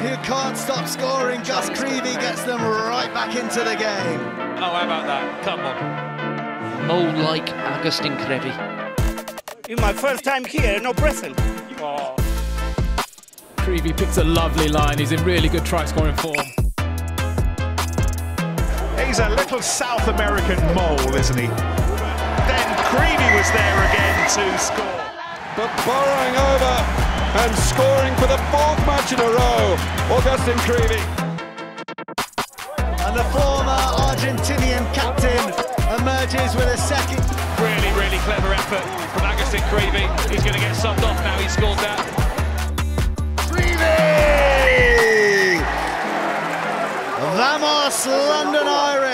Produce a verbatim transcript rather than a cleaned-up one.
who can't stop scoring, Gus Creevy gets them right back into the game. Oh, how about that? Come on. Mo like Agustin Creevy. It's my first time here, no present. Oh. Creevy picks a lovely line. He's in really good try-scoring form. He's a little South American mole, isn't he? Then Creevy was there again to score. But borrowing over and scoring for the fourth match in a row, Agustin Creevy. And the former Argentinian captain emerges with a second. Really, really clever effort from Agustin Creevy. He's going to get subbed off now. He scored that. Creevy! Vamos, London Irish!